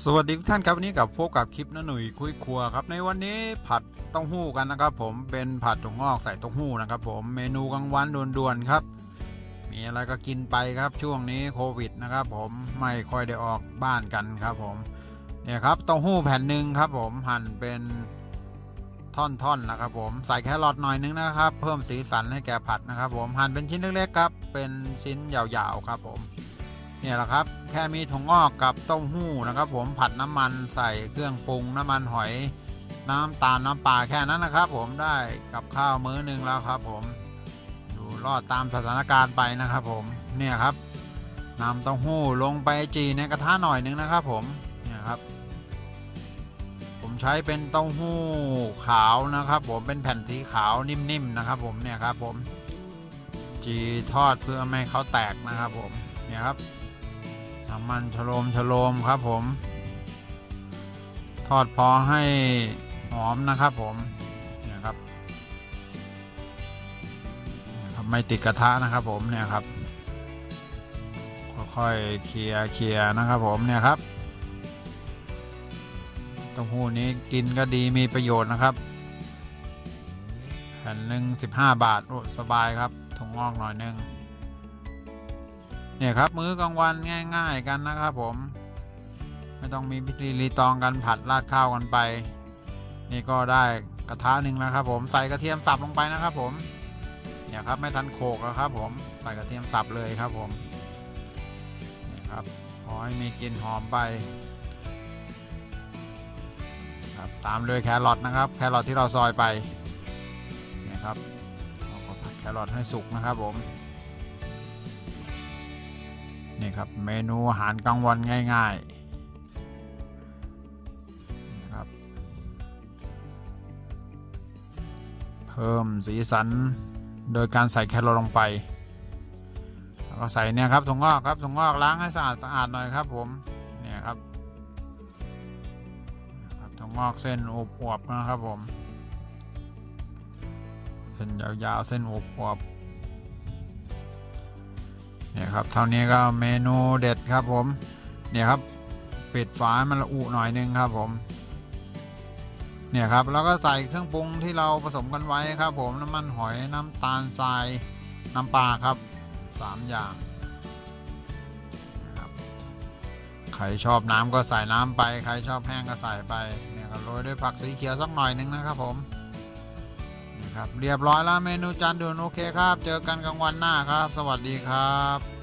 สวัสดีทุกท่านครับวันนี้กับพบกับคลิปน้าหนุ่ยคุยครัวครับในวันนี้ผัดเต้าหู้กันนะครับผมเป็นผัดถั่วงอกใส่เต้าหู้นะครับผมเมนูกลางวันด่วนๆครับมีอะไรก็กินไปครับช่วงนี้โควิดนะครับผมไม่ค่อยได้ออกบ้านกันครับผมเนี่ยครับเต้าหู้แผ่นหนึ่งครับผมหั่นเป็นท่อนๆนะครับผมใส่แครอทหน่อยนึงนะครับเพิ่มสีสันให้แก่ผัดนะครับผมหั่นเป็นชิ้นเล็กๆครับเป็นชิ้นยาวๆครับผมเนี่ยแหละครับแค่มีถั่วงอกกับเต้าหู้นะครับผมผัดน้ำมันใส่เครื่องปรุงน้ำมันหอยน้ำตาลน้ำปลาแค่นั้นนะครับผมได้กับข้าวมื้อนึงแล้วครับผมอยู่รอดตามสถานการณ์ไปนะครับผมเนี่ยครับนำเต้าหู้ลงไปจีในกระทะหน่อยนึงนะครับผมเนี่ยครับผมใช้เป็นเต้าหู้ขาวนะครับผมเป็นแผ่นสีขาวนิ่มๆนะครับผมเนี่ยครับผมจีทอดเพื่อไม่ให้เขาแตกนะครับผมเนี่ยครับน้ำมันชโลมครับผมทอดพอให้หอมนะครับผมเนี่ยครับไม่ติดกระทะนะครับผมเนี่ยครับค่อยๆเคลียร์นะครับผมเนี่ยครับเต้าหู้นี้กินก็ดีมีประโยชน์นะครับแผ่นหนึ่ง15 บาทโอ้สบายครับถั่วงอกหน่อยนึงเนี่ยครับมื้อกลางวันง่ายๆกันนะครับผมไม่ต้องมีพิธีรีตองกันผัดราดข้าวกันไปนี่ก็ได้กระทะหนึ่งแล้วครับผมใส่กระเทียมสับลงไปนะครับผมเนี่ยครับไม่ทันโขลกแล้วครับผมใส่กระเทียมสับเลยครับผมนี่ครับพอให้มีกลิ่นหอมไปครับตามด้วยแครอทนะครับแครอทที่เราซอยไปนี่ครับเราก็ผัดแครอทให้สุกนะครับผมนี่ครับเมนูอาหารกลางวันง่ายๆนะครับเพิ่มสีสันโดยการใส่แครอทลงไปแล้วก็ใส่เนี่ยครับถั่วงอกครับถั่วงอกล้างให้สะอาดหน่อยครับผมเนี่ยครับถั่วงอกเส้นอวบๆนะครับผมเส้นยาวๆเส้นอวบเนี่ยครับเท่านี้ก็เมนูเด็ดครับผมเนี่ยครับปิดฝามันละอุหน่อยนึงครับผมเนี่ยครับแล้วก็ใส่เครื่องปรุงที่เราผสมกันไว้ครับผมน้ำมันหอยน้ำตาลทรายน้ำปลาครับ3 อย่างนะครับใครชอบน้ำก็ใส่น้ำไปใครชอบแห้งก็ใส่ไปเนี่ยครับโรยด้วยผักสีเขียวสักหน่อยนึงนะครับผมเรียบร้อยแล้วเมนูจานด่วนโอเคครับเจอกันกลางวันหน้าครับสวัสดีครับ